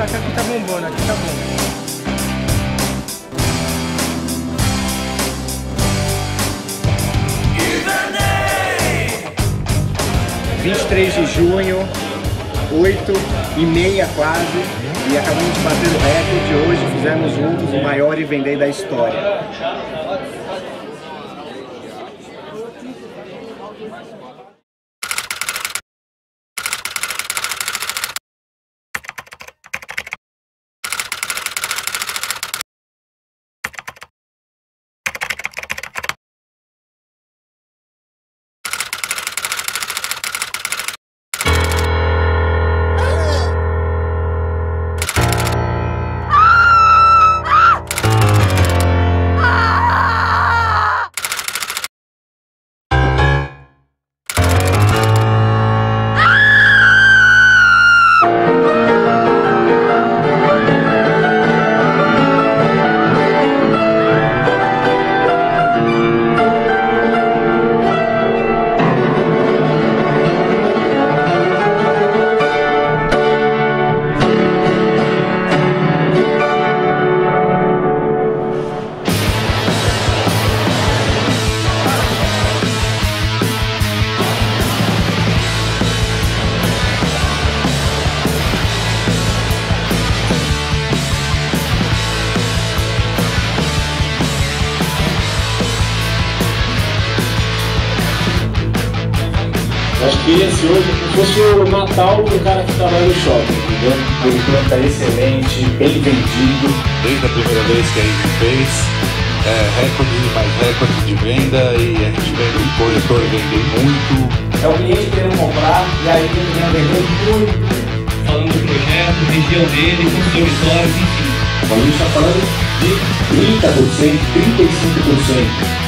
que aqui tá bombando, aqui tá bom. 23 de junho, 8h30 quase, e acabamos de bater o recorde. Hoje fizemos o maior e vender da história. Acho que esse hoje é como se fosse o Natal do cara que trabalha no shopping, entendeu? Por enquanto tá excelente, bem vendido. Desde a primeira vez que a gente fez, recorde mais recorde de venda, e a gente vê o corretor vender muito. É o cliente querendo comprar e aí ele querendo vender muito. Falando do projeto, região dele, com os dormitórios, enfim. A gente está falando de 30%, 35%.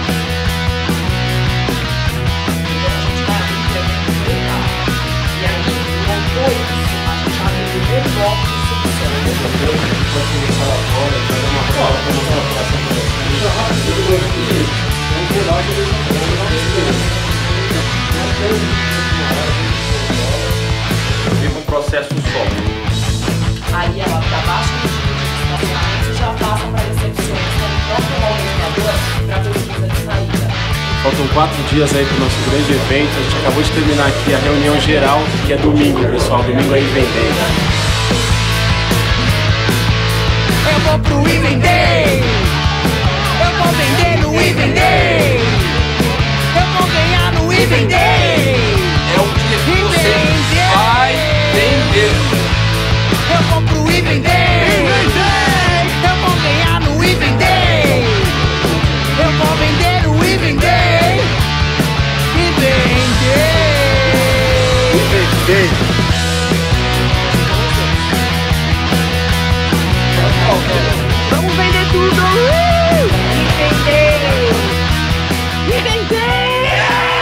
Fica um processo só. Aí ela abaixa o regime de estacionamento e já passa para recepcionista no próprio hall regulador para pesquisa de saída. Faltam 4 dias aí para o nosso grande evento. A gente acabou de terminar aqui a reunião geral, que é domingo, pessoal. Domingo aí vendendo. Eu vou pro e vender. Eu vou vender no e vender. Eu vou ganhar no e vender. É o dia que você vai vender. Eu vou pro e vender. Eu vou ganhar no e vender. Eu vou vender no e vender. E vender. E vender. Vamos vender tudo! E vender! E vender!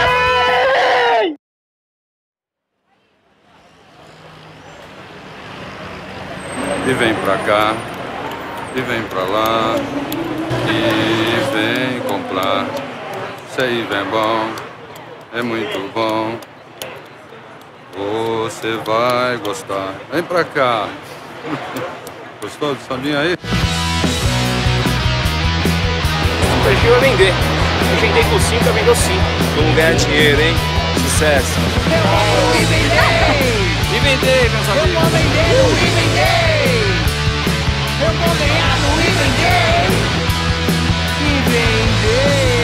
E vem pra cá, e vem pra lá, e vem comprar. Isso aí vem bom, é muito bom. Você vai gostar. Vem pra cá. Gostou do sambinha aí? O perfil é vender. Eu vendei com 5, eu vendeu 5. Vamos ganhar dinheiro, hein? Sucesso. Eu vou e vender! E vender, meus Eu amigos. vou vender no e vender! Eu vou ganhar no e vender! E vender!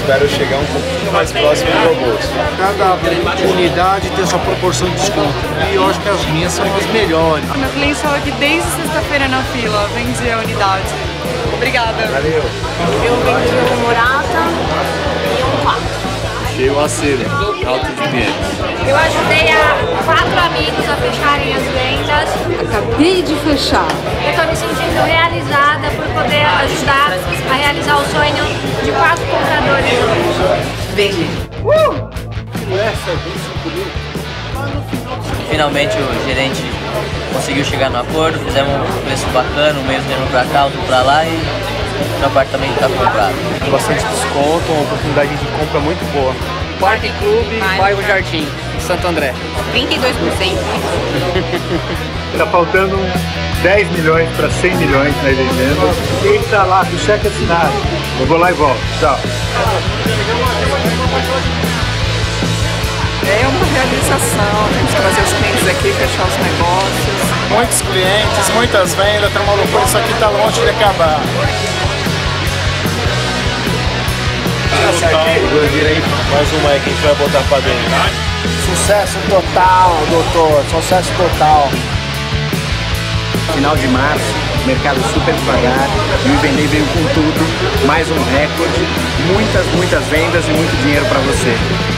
espero chegar um pouquinho mais próximo do meu bolso. Cada unidade tem sua proporção de desconto. E eu acho que as minhas são as melhores. Meu cliente estava aqui desde sexta-feira na fila, vendi a unidade. Obrigada. Valeu. Eu vendi um Murata e um 4. Cheio o acero, Alto de Pinheiros. Eu ajudei a 4 amigos a fecharem as vendas. Acabei de fechar. Eu estou me sentindo realizada por poder ajudar a realizar o sonho de 4 compradores hoje. Vendi. Finalmente o gerente conseguiu chegar no acordo, fizemos um preço bacana, um meio termo pra cá, outro pra lá e o apartamento está comprado. Bastante desconto, uma oportunidade de compra muito boa. Parque Clube, bairro Jardim, Santo André. 32%. Tá faltando 10 milhões para 100 milhões na venda. Quem tá lá com o cheque assinado? Eu vou lá e volto. Tchau. É uma realização, temos que trazer os clientes aqui, fechar os negócios. Muitos clientes, muitas vendas, tá uma loucura, isso aqui tá longe de acabar. Mais uma aí que a gente vai botar pra dentro. Sucesso total, doutor, sucesso total. Final de março, mercado super devagar, e o Ivendê veio com tudo, mais um recorde, muitas vendas e muito dinheiro para você.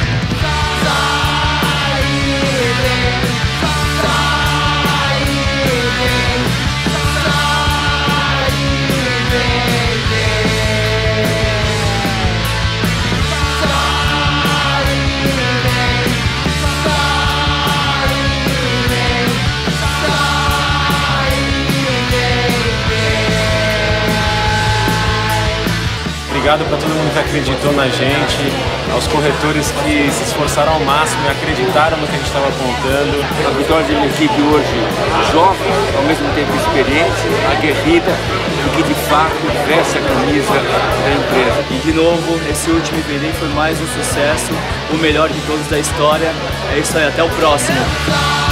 Obrigado para todo mundo que acreditou na gente, aos corretores que se esforçaram ao máximo e acreditaram no que a gente estava contando. A vitória de uma equipe hoje jovem, ao mesmo tempo experiente, aguerrida e que de fato veste a camisa da empresa. E de novo, esse último Ivendê foi mais um sucesso, o melhor de todos da história. É isso aí, até o próximo.